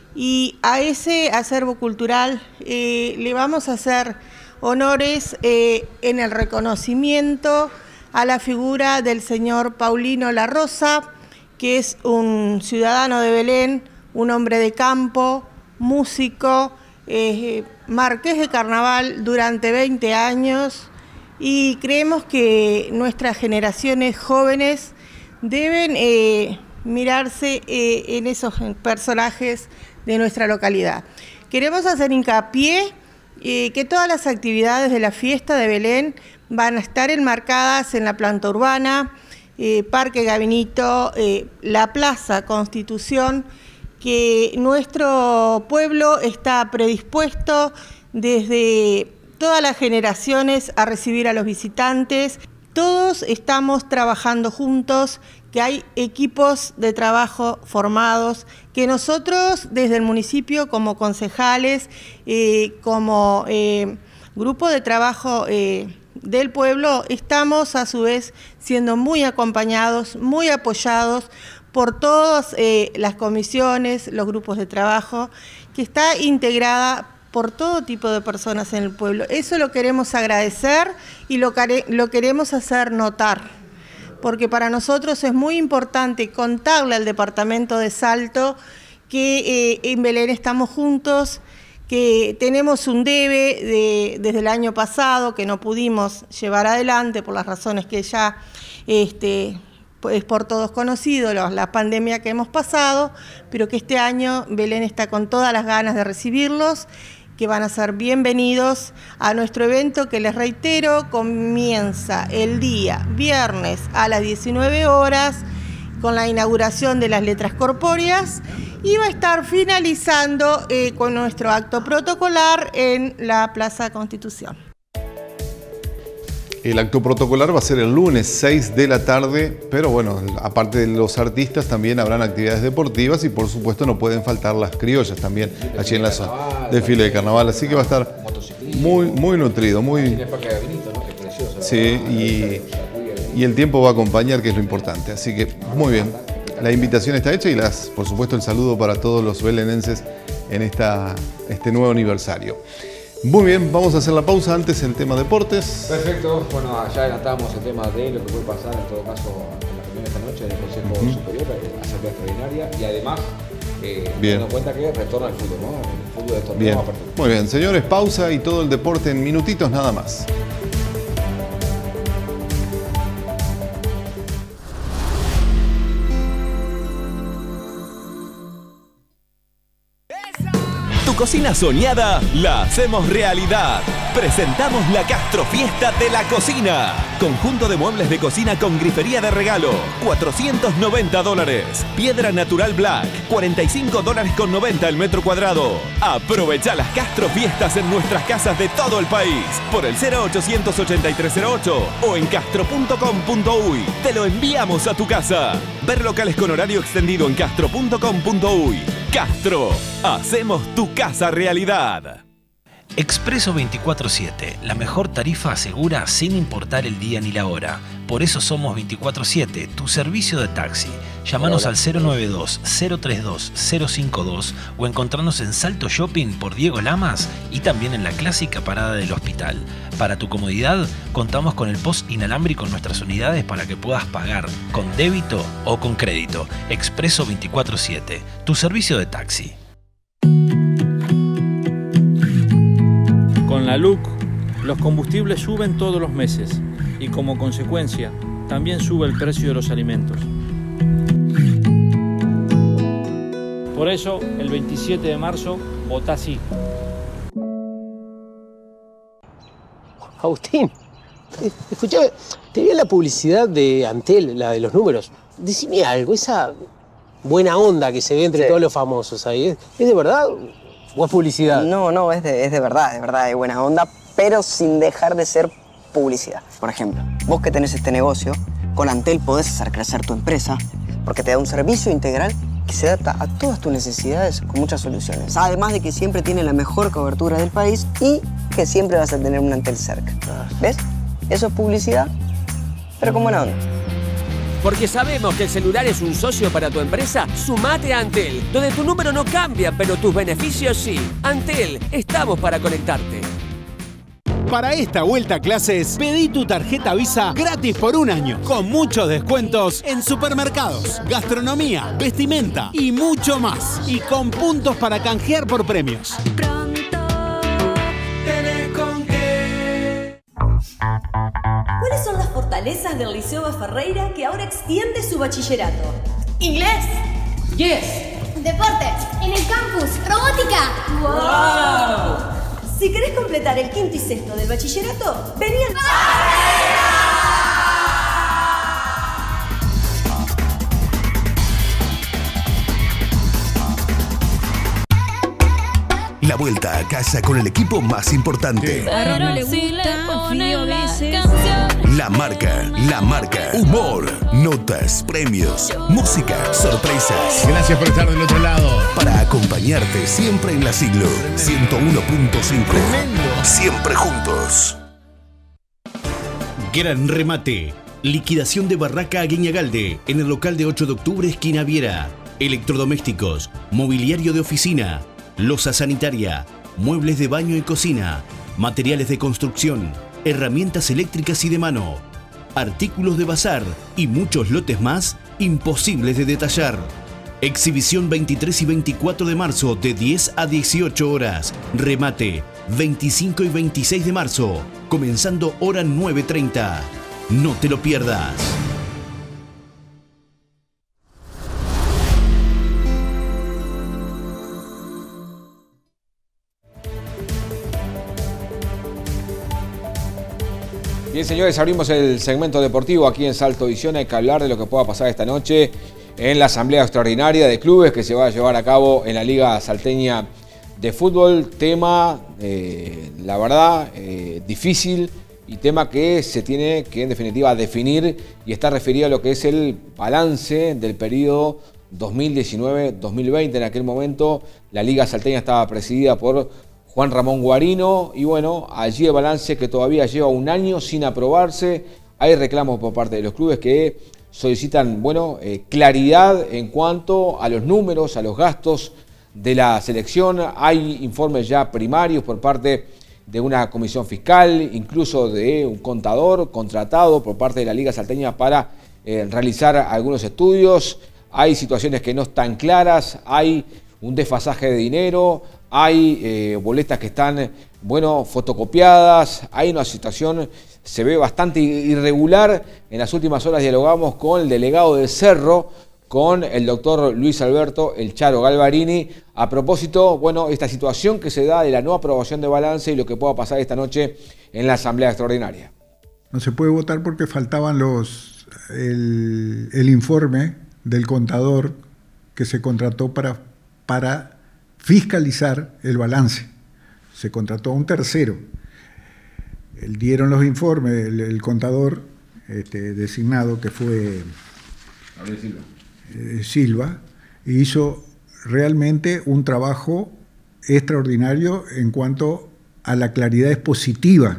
y a ese acervo cultural eh, le vamos a hacer honores eh, en el reconocimiento a la figura del señor Paulino La Rosa, que es un ciudadano de Belén, un hombre de campo, músico, eh, marqués de carnaval durante veinte años, y creemos que nuestras generaciones jóvenes deben eh, mirarse eh, en esos personajes de nuestra localidad. Queremos hacer hincapié eh, que todas las actividades de la fiesta de Belén van a estar enmarcadas en la planta urbana, eh, Parque Gabinito, eh, la Plaza Constitución, que nuestro pueblo está predispuesto desde todas las generaciones a recibir a los visitantes. Todos estamos trabajando juntos, que hay equipos de trabajo formados, que nosotros desde el municipio como concejales, eh, como eh, grupo de trabajo eh, del pueblo, estamos a su vez siendo muy acompañados, muy apoyados por todas eh, las comisiones, los grupos de trabajo, que está integrada por todo tipo de personas en el pueblo. Eso lo queremos agradecer y lo, lo queremos hacer notar, porque para nosotros es muy importante contarle al departamento de Salto que eh, en Belén estamos juntos, que tenemos un debe de, desde el año pasado que no pudimos llevar adelante por las razones que ya este, es por todos conocido, la, la pandemia que hemos pasado, pero que este año Belén está con todas las ganas de recibirlos, que van a ser bienvenidos a nuestro evento que, les reitero, comienza el día viernes a las diecinueve horas con la inauguración de las letras corpóreas y va a estar finalizando eh, con nuestro acto protocolar en la Plaza Constitución. El acto protocolar va a ser el lunes seis de la tarde, pero bueno, aparte de los artistas también habrán actividades deportivas y por supuesto no pueden faltar las criollas también allí en la zona. Desfile de carnaval, así que va a estar muy, muy nutrido, muy... Sí, y, y el tiempo va a acompañar, que es lo importante, así que muy bien. La invitación está hecha y las, por supuesto el saludo para todos los belenenses en esta, este nuevo aniversario. Muy bien, vamos a hacer la pausa. Antes el tema deportes. Perfecto, bueno, ya adelantamos el tema de lo que puede pasar en todo caso en la reunión de esta noche del Consejo uh-huh. Superior, Asamblea Extraordinaria, y además eh, teniendo en cuenta que retorna el fútbol, ¿no? El fútbol de torneo a partir. Muy bien, señores, pausa y todo el deporte en minutitos nada más. Tu cocina soñada la hacemos realidad. Presentamos la Castrofiesta de la Cocina. Conjunto de muebles de cocina con grifería de regalo, cuatrocientos noventa dólares. Piedra natural black, cuarenta y cinco dólares con noventa el metro cuadrado. Aprovecha las Castrofiestas en nuestras casas de todo el país. Por el cero ochocientos ochenta y tres cero ocho o en castro punto com punto uy. Te lo enviamos a tu casa. Ver locales con horario extendido en castro punto com punto uy. Castro, hacemos tu casa realidad. Expreso veinticuatro siete, la mejor tarifa segura sin importar el día ni la hora. Por eso somos veinticuatro siete, tu servicio de taxi. Llámanos al cero nueve dos, cero tres dos, cero cinco dos o encontrarnos en Salto Shopping por Diego Lamas y también en la clásica parada del hospital. Para tu comodidad, contamos con el post inalámbrico en nuestras unidades para que puedas pagar con débito o con crédito. Expreso veinticuatro siete, tu servicio de taxi. Con la L U C, los combustibles suben todos los meses y como consecuencia también sube el precio de los alimentos. Por eso, el veintisiete de marzo, votá sí. Agustín, escuchame, te vi en la publicidad de Antel, la de los números. Decime algo, esa buena onda que se ve entre sí. todos los famosos ahí, ¿es, ¿es de verdad o es publicidad? No, no, es de, es de verdad, de verdad, de buena onda, pero sin dejar de ser publicidad. Por ejemplo, vos que tenés este negocio, con Antel podés hacer crecer tu empresa porque te da un servicio integral que se adapta a todas tus necesidades con muchas soluciones. Además de que siempre tiene la mejor cobertura del país y que siempre vas a tener un Antel cerca. ¿Ves? Eso es publicidad, pero con buena onda. Porque sabemos que el celular es un socio para tu empresa, sumate a Antel, donde tu número no cambia, pero tus beneficios sí. Antel, estamos para conectarte. Para esta vuelta a clases, pedí tu tarjeta Visa gratis por un año, con muchos descuentos en supermercados, gastronomía, vestimenta y mucho más. Y con puntos para canjear por premios. ¿Cuáles son las fortalezas del Liceo Baferreira que ahora extiende su bachillerato? Inglés. Yes. Deporte. En el campus. Robótica. ¡Wow! Si querés completar el quinto y sexto del bachillerato, vení al... La vuelta a casa con el equipo más importante. A no le gusta, Fío veces. La marca, la marca, humor, notas, premios, música, sorpresas. Gracias por estar del otro lado. Para acompañarte siempre en la siglo ciento uno punto cinco. Tremendo. Siempre juntos. Gran remate. Liquidación de Barraca Aguiñagalde en el local de ocho de octubre, esquina Viera. Electrodomésticos, mobiliario de oficina, loza sanitaria, muebles de baño y cocina, materiales de construcción, herramientas eléctricas y de mano, artículos de bazar y muchos lotes más imposibles de detallar. Exhibición veintitrés y veinticuatro de marzo de diez a dieciocho horas. Remate veinticinco y veintiséis de marzo, comenzando hora nueve treinta. No te lo pierdas. Bien, señores, abrimos el segmento deportivo aquí en Salto Visión. Hay que hablar de lo que pueda pasar esta noche en la Asamblea Extraordinaria de Clubes que se va a llevar a cabo en la Liga Salteña de Fútbol. Tema, eh, la verdad, eh, difícil y tema que se tiene que, en definitiva, definir y está referido a lo que es el balance del periodo dos mil diecinueve dos mil veinte. En aquel momento, la Liga Salteña estaba presidida por Juan Ramón Guarino, y bueno, allí el balance que todavía lleva un año sin aprobarse. Hay reclamos por parte de los clubes que solicitan, bueno, eh, claridad en cuanto a los números, a los gastos de la selección. Hay informes ya primarios por parte de una comisión fiscal, incluso de un contador contratado por parte de la Liga Salteña para eh, realizar algunos estudios. Hay situaciones que no están claras, hay un desfasaje de dinero, hay eh, boletas que están, bueno, fotocopiadas, hay una situación, se ve bastante irregular. En las últimas horas dialogamos con el delegado del Cerro, con el doctor Luis Alberto El Charo Galvarini, a propósito, bueno, esta situación que se da de la no aprobación de balance y lo que pueda pasar esta noche en la Asamblea Extraordinaria. No se puede votar porque faltaban los el, el informe del contador que se contrató para, para fiscalizar el balance. Se contrató a un tercero. Él dieron los informes, el, el contador este, designado, que fue Silva. Eh, Silva, e hizo realmente un trabajo extraordinario en cuanto a la claridad expositiva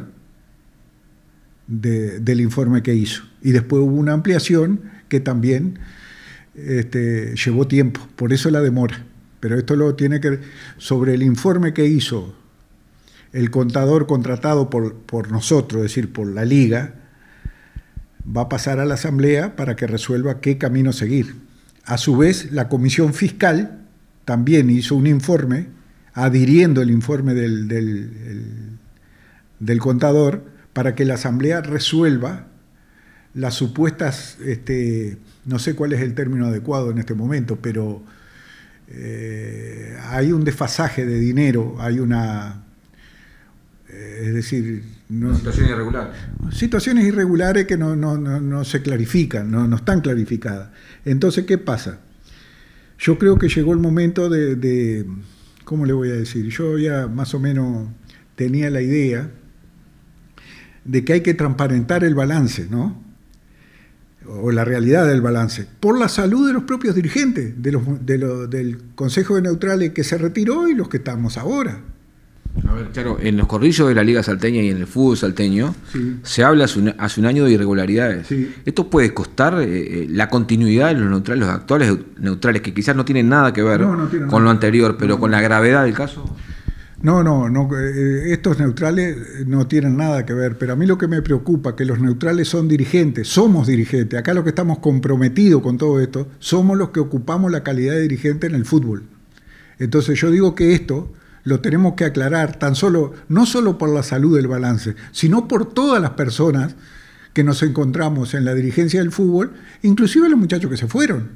de, del informe que hizo. Y después hubo una ampliación que también este, llevó tiempo, por eso la demora. Pero esto lo tiene que... Sobre el informe que hizo el contador contratado por, por nosotros, es decir, por la Liga, va a pasar a la Asamblea para que resuelva qué camino seguir. A su vez, la Comisión Fiscal también hizo un informe, adhiriendo el informe del, del, el, del contador, para que la Asamblea resuelva las supuestas, este, no sé cuál es el término adecuado en este momento, pero eh, hay un desfasaje de dinero, hay una... Es decir, no, situaciones irregulares. Situaciones irregulares que no, no, no, no se clarifican, no, no están clarificadas. Entonces, ¿qué pasa? Yo creo que llegó el momento de, de, ¿cómo le voy a decir? Yo ya más o menos tenía la idea de que hay que transparentar el balance, ¿no? O la realidad del balance, por la salud de los propios dirigentes, de los, de lo, del Consejo de Neutrales que se retiró y los que estamos ahora. A ver, claro, en los corrillos de la Liga Salteña y en el fútbol salteño sí. se habla hace un, hace un año de irregularidades. Sí. ¿Esto puede costar eh, la continuidad de los neutrales, los actuales neutrales, que quizás no tienen nada que ver no, no con nada. Lo anterior, pero no. con la gravedad del caso? No, no, no eh, estos neutrales no tienen nada que ver, pero a mí lo que me preocupa es que los neutrales son dirigentes, somos dirigentes. Acá lo que estamos comprometidos con todo esto, somos los que ocupamos la calidad de dirigente en el fútbol. Entonces yo digo que esto lo tenemos que aclarar, tan solo, no solo por la salud del balance, sino por todas las personas que nos encontramos en la dirigencia del fútbol, inclusive los muchachos que se fueron.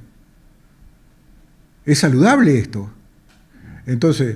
Es saludable esto. Entonces,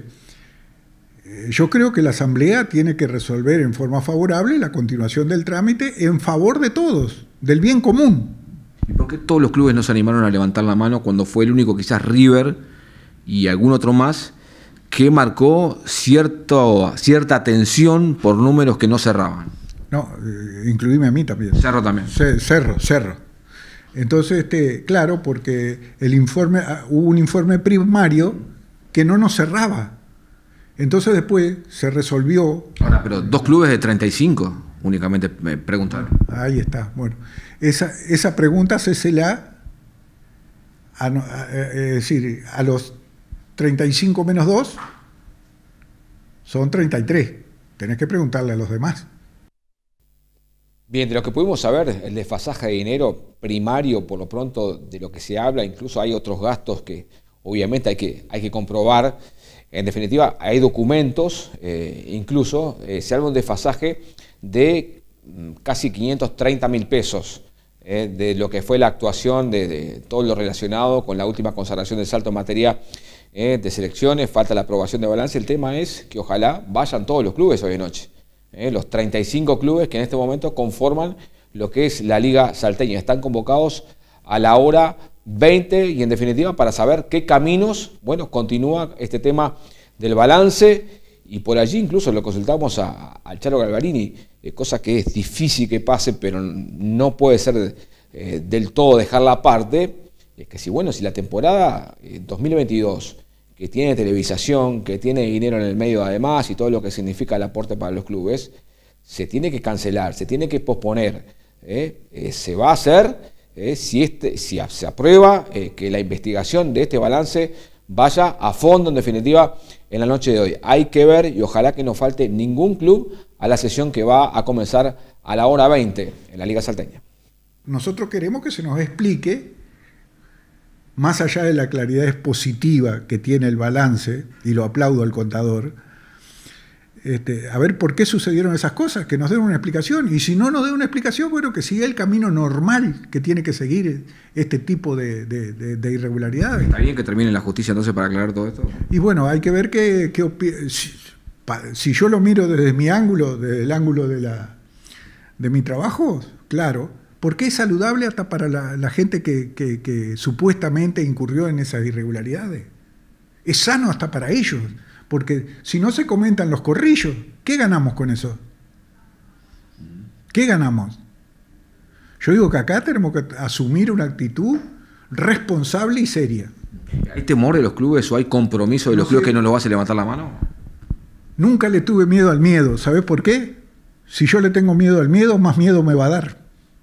yo creo que la Asamblea tiene que resolver en forma favorable la continuación del trámite en favor de todos, del bien común. ¿Y por qué todos los clubes no se animaron a levantar la mano cuando fue el único, quizás River y algún otro más, que marcó cierto, cierta tensión por números que no cerraban? No, eh, incluíme a mí también. Cerro también. C cerro, Cerro. Entonces, este, claro, porque el informe, hubo un informe primario que no nos cerraba. Entonces después se resolvió... Ahora, pero dos clubes de treinta y cinco únicamente me preguntaron. Ahí está. Bueno, esa, esa pregunta se se la... A, a, es decir, a los treinta y cinco menos dos son treinta y tres. Tenés que preguntarle a los demás. Bien, de lo que pudimos saber, el desfasaje de dinero primario, por lo pronto, de lo que se habla, incluso hay otros gastos que obviamente hay que, hay que comprobar. En definitiva, hay documentos, eh, incluso eh, se habla de un desfasaje de casi quinientos treinta mil pesos eh, de lo que fue la actuación de, de todo lo relacionado con la última consagración del Salto en materia eh, de selecciones, falta la aprobación de balance. El tema es que ojalá vayan todos los clubes hoy de noche, eh, los treinta y cinco clubes que en este momento conforman lo que es la Liga Salteña. Están convocados a la hora veinte y en definitiva para saber qué caminos, bueno, continúa este tema del balance, y por allí incluso lo consultamos al Charo Galvarini, eh, cosa que es difícil que pase, pero no puede ser eh, del todo dejarla aparte, es que si bueno, si la temporada eh, dos mil veintidós, que tiene televisación, que tiene dinero en el medio además y todo lo que significa el aporte para los clubes, se tiene que cancelar, se tiene que posponer, eh, eh, se va a hacer Eh, si, este, si se aprueba eh, que la investigación de este balance vaya a fondo en definitiva en la noche de hoy. Hay que ver y ojalá que no falte ningún club a la sesión que va a comenzar a la hora veinte en la Liga Salteña. Nosotros queremos que se nos explique, más allá de la claridad expositiva que tiene el balance, y lo aplaudo al contador, Este, a ver por qué sucedieron esas cosas, que nos den una explicación, y si no nos den una explicación, bueno, que siga el camino normal que tiene que seguir este tipo de, de, de, de irregularidades. ¿Está bien que termine la justicia entonces para aclarar todo esto? Y bueno, hay que ver qué, qué si, si yo lo miro desde mi ángulo, desde el ángulo de, la, de mi trabajo, claro, porque es saludable hasta para la, la gente que, que, que supuestamente incurrió en esas irregularidades. Es sano hasta para ellos. Porque si no se comentan los corrillos, ¿qué ganamos con eso? ¿Qué ganamos? Yo digo que acá tenemos que asumir una actitud responsable y seria. ¿Hay temor de los clubes o hay compromiso de los no clubes sé. que no lo vas a levantar la mano? Nunca le tuve miedo al miedo. ¿Sabés por qué? Si yo le tengo miedo al miedo, más miedo me va a dar.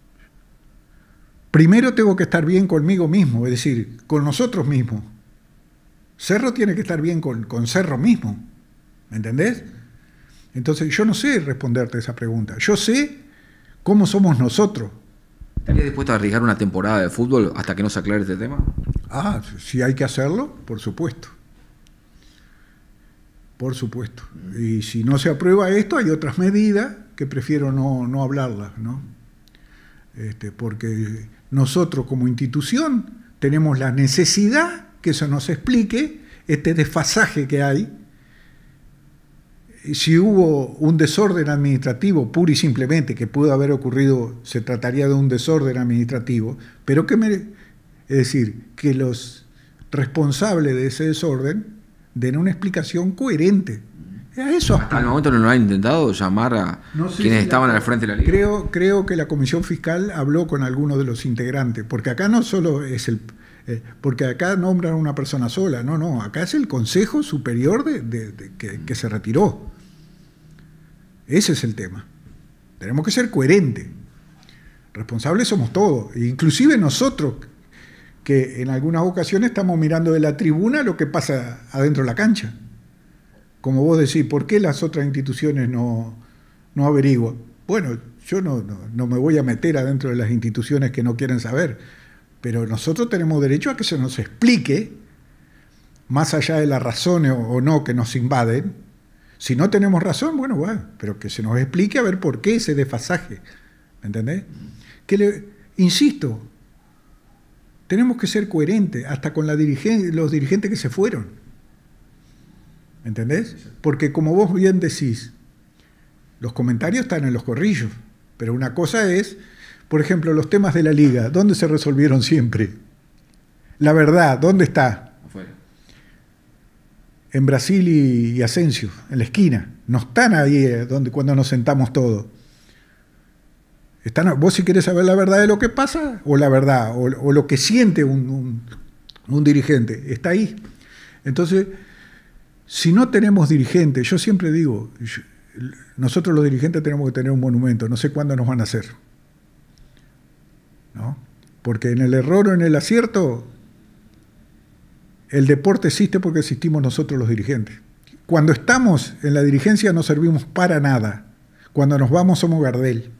Primero tengo que estar bien conmigo mismo, es decir, con nosotros mismos. Cerro tiene que estar bien con, con Cerro mismo, ¿me entendés? Entonces yo no sé responderte esa pregunta, yo sé cómo somos nosotros. ¿Estarías dispuesto a arriesgar una temporada de fútbol hasta que no se aclare este tema? Ah, si hay que hacerlo, por supuesto. Por supuesto. Y si no se aprueba esto, hay otras medidas que prefiero no, no hablarlas, ¿no? Este, porque nosotros como institución tenemos la necesidad que se nos explique este desfasaje que hay si hubo un desorden administrativo, puro y simplemente, que pudo haber ocurrido, se trataría de un desorden administrativo, pero que me, es decir, que los responsables de ese desorden den una explicación coherente. A eso Hasta el momento no lo han intentado llamar a no sé quienes si estaban la, al frente de la liga. Creo, creo que la Comisión Fiscal habló con algunos de los integrantes, porque acá no solo es el... Eh, porque acá nombran a una persona sola, no, no, acá es el Consejo Superior de, de, de, que, que se retiró. Ese es el tema. Tenemos que ser coherentes. Responsables somos todos, inclusive nosotros, que en algunas ocasiones estamos mirando de la tribuna lo que pasa adentro de la cancha. Como vos decís, ¿por qué las otras instituciones no, no averiguan? Bueno, yo no, no, no me voy a meter adentro de las instituciones que no quieren saber, pero nosotros tenemos derecho a que se nos explique, más allá de las razones o no que nos invaden. Si no tenemos razón, bueno, bueno, pero que se nos explique a ver por qué ese desfasaje. ¿Me entendés? Que le, insisto, tenemos que ser coherentes, hasta con la dirigen, los dirigentes que se fueron. ¿Me entendés? Porque como vos bien decís, los comentarios están en los corrillos, pero una cosa es, por ejemplo, los temas de la liga, ¿dónde se resolvieron siempre? La verdad, ¿dónde está? Afuera. En Brasil y, y Asensio, en la esquina. No están ahí eh, donde, cuando nos sentamos todos. Están, vos si querés saber la verdad de lo que pasa, o la verdad, o, o lo que siente un, un, un dirigente, está ahí. Entonces, si no tenemos dirigentes, yo siempre digo, yo, nosotros los dirigentes tenemos que tener un monumento, no sé cuándo nos van a hacer. ¿No? Porque en el error o en el acierto, el deporte existe porque existimos nosotros los dirigentes. Cuando estamos en la dirigencia no servimos para nada. Cuando nos vamos somos Gardel.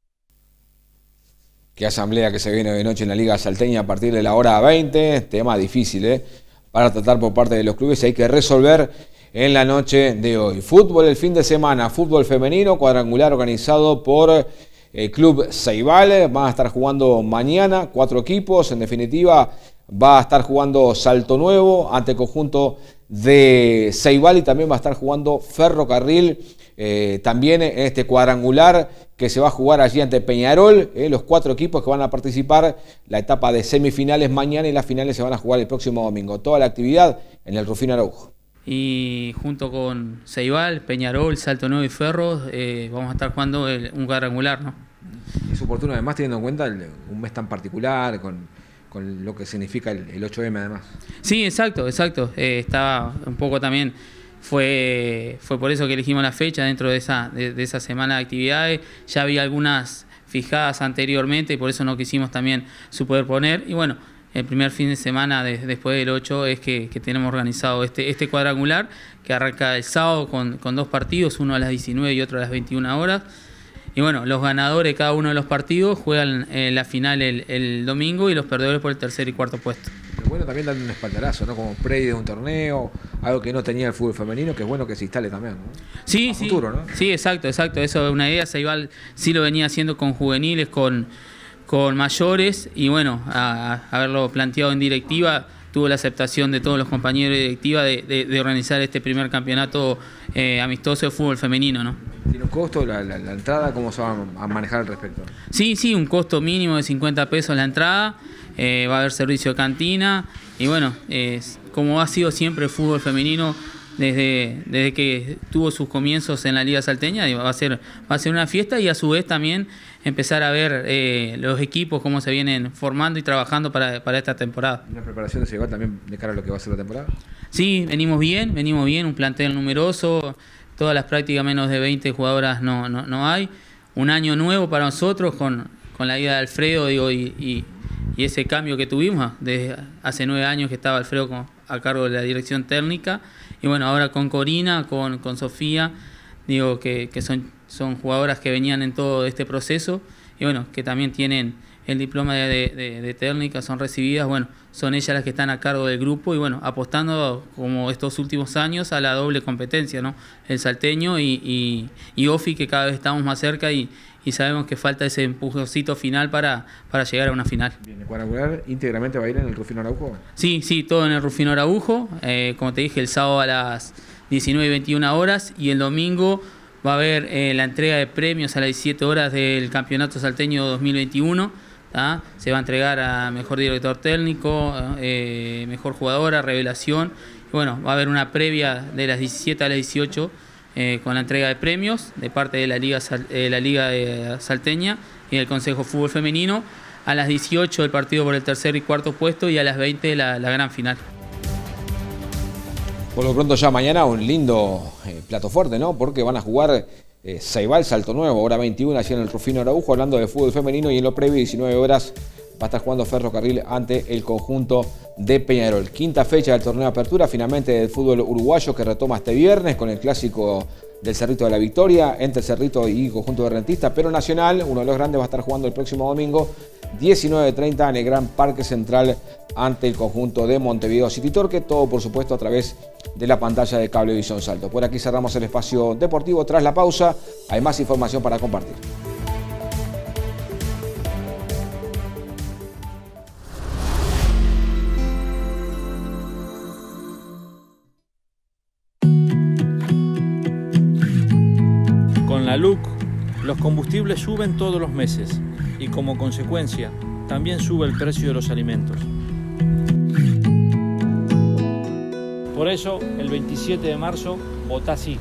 Qué asamblea que se viene de noche en la Liga Salteña a partir de la hora veinte. Tema difícil, ¿eh? Para tratar por parte de los clubes. Hay que resolver en la noche de hoy. Fútbol el fin de semana. Fútbol femenino, cuadrangular organizado por el Club Ceibal. Van a estar jugando mañana cuatro equipos. En definitiva, va a estar jugando Salto Nuevo ante el conjunto de Ceibal y también va a estar jugando Ferrocarril. Eh, también en este cuadrangular que se va a jugar allí ante Peñarol, eh, los cuatro equipos que van a participar, la etapa de semifinales mañana y las finales se van a jugar el próximo domingo. Toda la actividad en el Rufino Araujo. Y junto con Ceibal, Peñarol, Salto Nuevo y Ferro, eh, vamos a estar jugando el, un cuadrangular, ¿no? Es oportuno además teniendo en cuenta el, un mes tan particular, con, con lo que significa el, el ocho eme además. Sí, exacto, exacto. Eh, estaba un poco también... Fue, fue por eso que elegimos la fecha dentro de esa, de, de esa semana de actividades. Ya había algunas fijadas anteriormente y por eso no quisimos también superponer. Y bueno, el primer fin de semana de, después del ocho es que, que tenemos organizado este, este cuadrangular que arranca el sábado con, con dos partidos, uno a las diecinueve y otro a las veintiuna horas. Y bueno, los ganadores de cada uno de los partidos juegan eh, la final el, el domingo y los perdedores por el tercer y cuarto puesto. Pero bueno, también dan un espaldarazo, ¿no? Como previo de un torneo, algo que no tenía el fútbol femenino, que es bueno que se instale también, ¿no? Sí, a sí. Futuro, ¿no? Sí, exacto, exacto. Eso es una idea. Ceibal sí lo venía haciendo con juveniles, con, con mayores, y bueno, a, a haberlo planteado en directiva, tuvo la aceptación de todos los compañeros de directiva de, de, de organizar este primer campeonato eh, amistoso de fútbol femenino, ¿no? ¿Tiene un costo la, la, la entrada? ¿Cómo se va a manejar al respecto? Sí, sí, un costo mínimo de cincuenta pesos la entrada, eh, va a haber servicio de cantina, y bueno, eh, como ha sido siempre el fútbol femenino desde, desde que tuvo sus comienzos en la Liga Salteña, va a ser, va a ser una fiesta y a su vez también empezar a ver eh, los equipos cómo se vienen formando y trabajando para, para esta temporada. ¿Una preparación de Ceibal también de cara a lo que va a ser la temporada? Sí, venimos bien, venimos bien, un plantel numeroso, todas las prácticas menos de veinte jugadoras no, no, no hay. Un año nuevo para nosotros con, con la ida de Alfredo, digo, y, y, y ese cambio que tuvimos desde hace nueve años que estaba Alfredo con, a cargo de la dirección técnica, y bueno, ahora con Corina, con, con Sofía, digo que, que son, son jugadoras que venían en todo este proceso y bueno, que también tienen el diploma de, de, de técnica, son recibidas, bueno, son ellas las que están a cargo del grupo y bueno, apostando como estos últimos años a la doble competencia, ¿no? El salteño y, y, y Ofi, que cada vez estamos más cerca y, y sabemos que falta ese empujoncito final para, para llegar a una final. Bien, ¿el cuadrangular íntegramente va a ir en el Rufino Araujo? Sí, sí, todo en el Rufino Araujo, eh, como te dije, el sábado a las diecinueve y veintiuna horas, y el domingo va a haber eh, la entrega de premios a las diecisiete horas del Campeonato Salteño dos mil veintiuno. ¿tá? Se va a entregar a mejor director técnico, eh, mejor jugadora, revelación. Y bueno, va a haber una previa de las diecisiete a las dieciocho eh, con la entrega de premios de parte de la Liga, eh, la Liga de Salteña y del Consejo de Fútbol Femenino. A las dieciocho el partido por el tercer y cuarto puesto, y a las veinte la, la gran final. Por lo pronto ya mañana un lindo eh, plato fuerte, ¿no? Porque van a jugar eh, Ceibal Salto Nuevo, hora veintiuna, allí en el Rufino Araujo, hablando de fútbol femenino, y en lo previo, diecinueve horas, va a estar jugando Ferrocarril ante el conjunto de Peñarol. Quinta fecha del torneo de apertura, finalmente, del fútbol uruguayo, que retoma este viernes con el clásico del Cerrito de la Victoria, entre Cerrito y conjunto de Rentistas, pero Nacional, uno de los grandes, va a estar jugando el próximo domingo, diecinueve treinta, en el Gran Parque Central, ante el conjunto de Montevideo City Torque, todo por supuesto a través de la pantalla de Cablevisión Salto. Por aquí cerramos el espacio deportivo. Tras la pausa hay más información para compartir. Con la L U C, los combustibles suben todos los meses y como consecuencia también sube el precio de los alimentos. Por eso, el veintisiete de marzo, votá sí.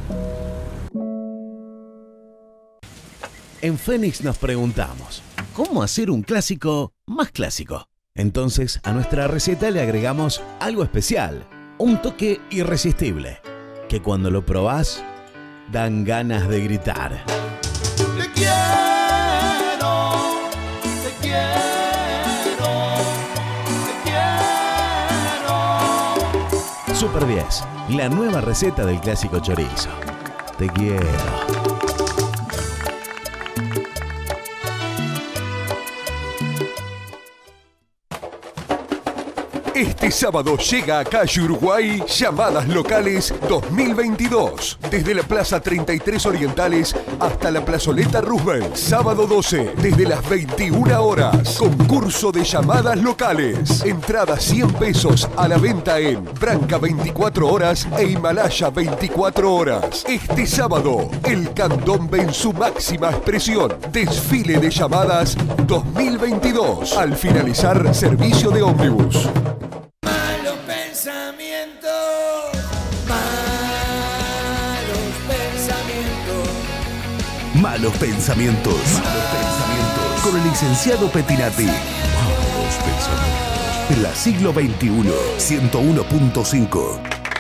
En Fénix nos preguntamos, ¿cómo hacer un clásico más clásico? Entonces, a nuestra receta le agregamos algo especial, un toque irresistible, que cuando lo probás, dan ganas de gritar. Te quiero, te quiero, te quiero. Super diez, la nueva receta del clásico chorizo. Te quiero. Este sábado llega a Calle Uruguay Llamadas Locales dos mil veintidós. Desde la Plaza treinta y tres Orientales hasta la Plazoleta Roosevelt. Sábado doce, desde las veintiuna horas. Concurso de llamadas locales. Entrada cien pesos a la venta en Branca veinticuatro horas e Himalaya veinticuatro horas. Este sábado, el candombe en su máxima expresión. Desfile de llamadas dos mil veintidós. Al finalizar, servicio de ómnibus. Malos pensamientos, malos pensamientos. Malos pensamientos. Malos pensamientos. Con el licenciado Petinati. Malos pensamientos. En la siglo veintiuno, ciento uno punto cinco.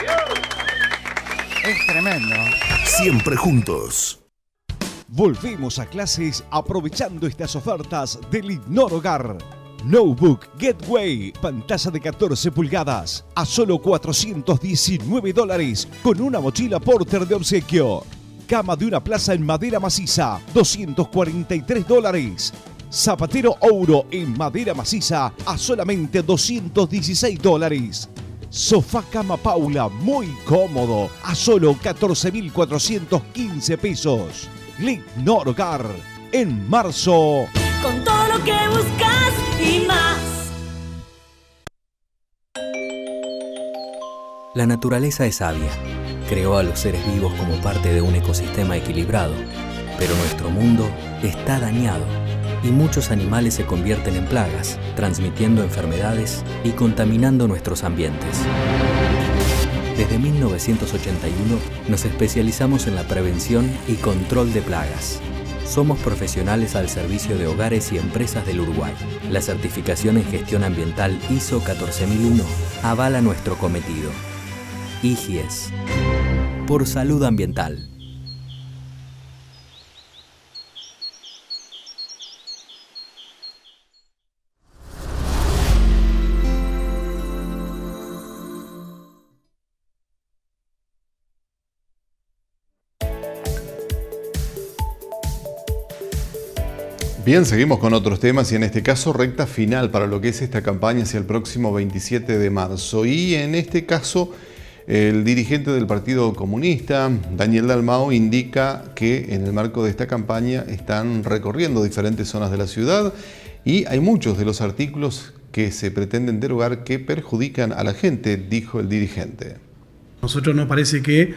Es tremendo. Siempre juntos. Volvemos a clases aprovechando estas ofertas del Ignor Hogar. Notebook Gateway, pantalla de catorce pulgadas, a solo cuatrocientos diecinueve dólares, con una mochila Porter de obsequio. Cama de una plaza en madera maciza, doscientos cuarenta y tres dólares. Zapatero Ouro en madera maciza, a solamente doscientos dieciséis dólares. Sofá cama Paula, muy cómodo, a solo catorce mil cuatrocientos quince pesos. Ignor Hogar, en marzo. Con todo lo que buscas y más. La naturaleza es sabia. Creó a los seres vivos como parte de un ecosistema equilibrado. Pero nuestro mundo está dañado y muchos animales se convierten en plagas, transmitiendo enfermedades y contaminando nuestros ambientes. Desde mil novecientos ochenta y uno nos especializamos en la prevención y control de plagas. Somos profesionales al servicio de hogares y empresas del Uruguay. La certificación en gestión ambiental I S O catorce mil uno avala nuestro cometido. I G I E S. Por salud ambiental. Bien, seguimos con otros temas y en este caso recta final para lo que es esta campaña hacia el próximo veintisiete de marzo. Y en este caso el dirigente del Partido Comunista, Daniel Dalmau, indica que en el marco de esta campaña están recorriendo diferentes zonas de la ciudad y hay muchos de los artículos que se pretenden derogar que perjudican a la gente, dijo el dirigente. Nosotros nos parece que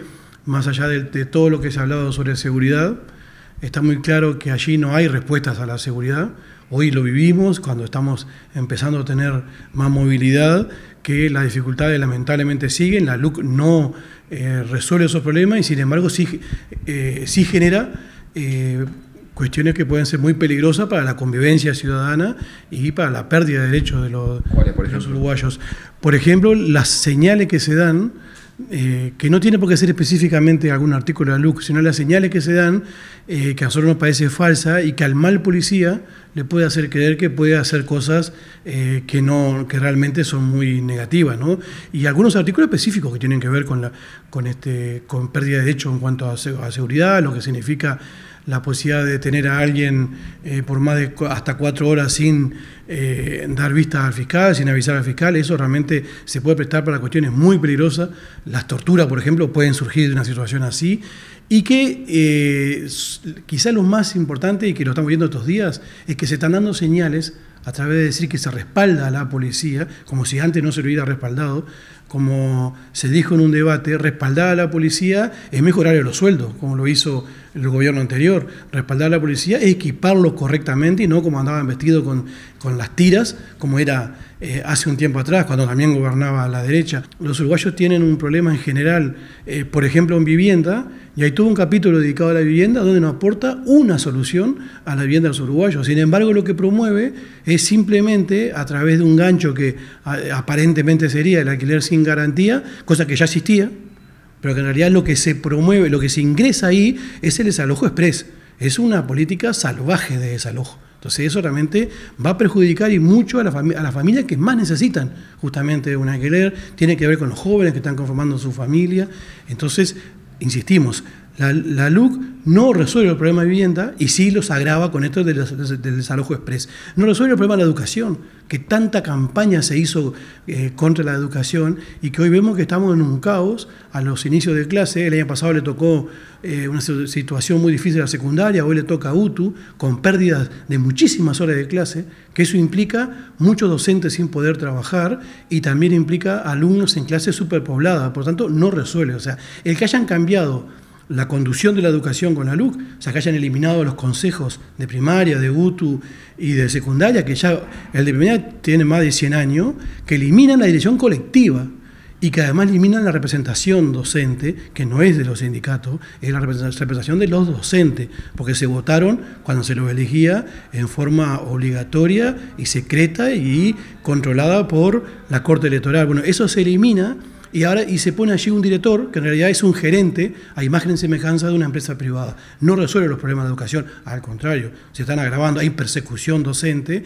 más allá de, de todo lo que se ha hablado sobre seguridad, está muy claro que allí no hay respuestas a la seguridad. Hoy lo vivimos cuando estamos empezando a tener más movilidad, que las dificultades lamentablemente siguen, la L U C no eh, resuelve esos problemas y sin embargo sí, eh, sí genera eh, cuestiones que pueden ser muy peligrosas para la convivencia ciudadana y para la pérdida de derechos de los, de los uruguayos. Por ejemplo, las señales que se dan, eh, que no tiene por qué ser específicamente algún artículo de la L U C, sino las señales que se dan, eh, que a nosotros nos parece falsa y que al mal policía le puede hacer creer que puede hacer cosas eh, que, no, que realmente son muy negativas, ¿no? Y algunos artículos específicos que tienen que ver con, la, con, este, con pérdida de derechos en cuanto a, a seguridad, lo que significa la posibilidad de tener a alguien eh, por más de hasta cuatro horas sin eh, dar vista al fiscal, sin avisar al fiscal, eso realmente se puede prestar para cuestiones muy peligrosas. Las torturas, por ejemplo, pueden surgir de una situación así, y que eh, quizá lo más importante, y que lo estamos viendo estos días, es que se están dando señales a través de decir que se respalda a la policía, como si antes no se lo hubiera respaldado, como se dijo en un debate, respaldar a la policía es mejorarle los sueldos, como lo hizo el gobierno anterior. Respaldar a la policía es equiparlos correctamente y no como andaban vestidos con, con las tiras, como era eh, hace un tiempo atrás, cuando también gobernaba la derecha. Los uruguayos tienen un problema en general, eh, por ejemplo, en vivienda, y hay todo un capítulo dedicado a la vivienda donde nos aporta una solución a la vivienda de los uruguayos. Sin embargo, lo que promueve es simplemente a través de un gancho que a, aparentemente sería el alquiler sin garantía, cosa que ya existía, pero que en realidad lo que se promueve, lo que se ingresa ahí es el desalojo express. Es una política salvaje de desalojo. Entonces eso realmente va a perjudicar y mucho a, la fami a las familias que más necesitan justamente un alquiler. Tiene que ver con los jóvenes que están conformando su familia. Entonces, insistimos, la, la L U C no resuelve el problema de vivienda y sí los agrava con esto del, del desalojo express. No resuelve el problema de la educación, que tanta campaña se hizo eh, contra la educación y que hoy vemos que estamos en un caos a los inicios de clase. El año pasado le tocó eh, una situación muy difícil a la secundaria, hoy le toca a U T U, con pérdidas de muchísimas horas de clase, que eso implica muchos docentes sin poder trabajar y también implica alumnos en clases superpobladas, por lo tanto no resuelve. O sea, el que hayan cambiado la conducción de la educación con la L U C, o sea, que hayan eliminado los consejos de primaria, de U T U y de secundaria, que ya el de primaria tiene más de cien años, que eliminan la dirección colectiva y que además eliminan la representación docente, que no es de los sindicatos, es la representación de los docentes, porque se votaron cuando se los elegía en forma obligatoria y secreta y controlada por la Corte Electoral. Bueno, eso se elimina. Y ahora y se pone allí un director que en realidad es un gerente a imagen y semejanza de una empresa privada. No resuelve los problemas de educación, al contrario, se están agravando, hay persecución docente.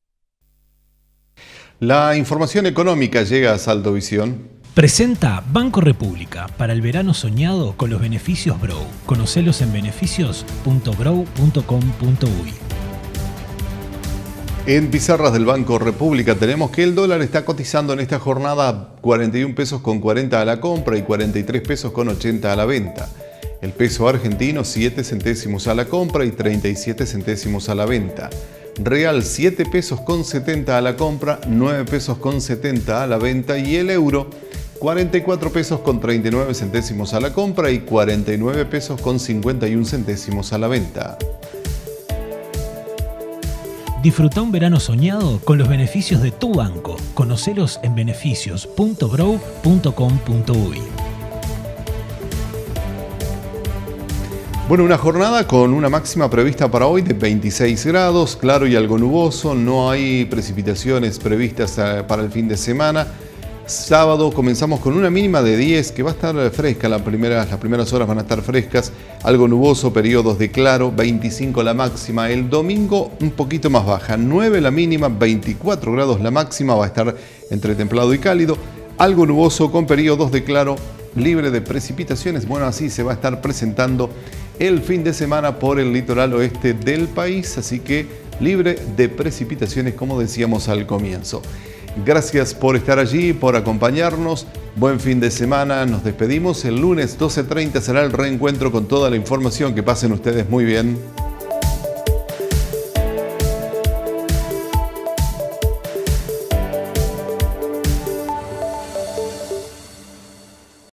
La información económica llega a Saldo Visión. Presenta Banco República para el verano soñado con los beneficios Brow. Conocelos en beneficios punto brow punto com punto uy. En pizarras del Banco República tenemos que el dólar está cotizando en esta jornada cuarenta y un pesos con cuarenta a la compra y cuarenta y tres pesos con ochenta a la venta. El peso argentino siete centésimos a la compra y treinta y siete centésimos a la venta. Real siete pesos con setenta a la compra, nueve pesos con setenta a la venta y el euro cuarenta y cuatro pesos con treinta y nueve centésimos a la compra y cuarenta y nueve pesos con cincuenta y un centésimos a la venta. Disfruta un verano soñado con los beneficios de tu banco. Conocelos en beneficios punto brow punto com punto uy. Bueno, una jornada con una máxima prevista para hoy de veintiséis grados, claro y algo nuboso. No hay precipitaciones previstas para el fin de semana. Sábado comenzamos con una mínima de diez, que va a estar fresca, las primeras, las primeras horas van a estar frescas, algo nuboso, periodos de claro, veinticinco la máxima. El domingo un poquito más baja, nueve la mínima, veinticuatro grados la máxima, va a estar entre templado y cálido, algo nuboso con periodos de claro, libre de precipitaciones. Bueno, así se va a estar presentando el fin de semana por el litoral oeste del país, así que libre de precipitaciones, como decíamos al comienzo. Gracias por estar allí, por acompañarnos. Buen fin de semana. Nos despedimos. El lunes doce treinta será el reencuentro con toda la información. Que pasen ustedes muy bien.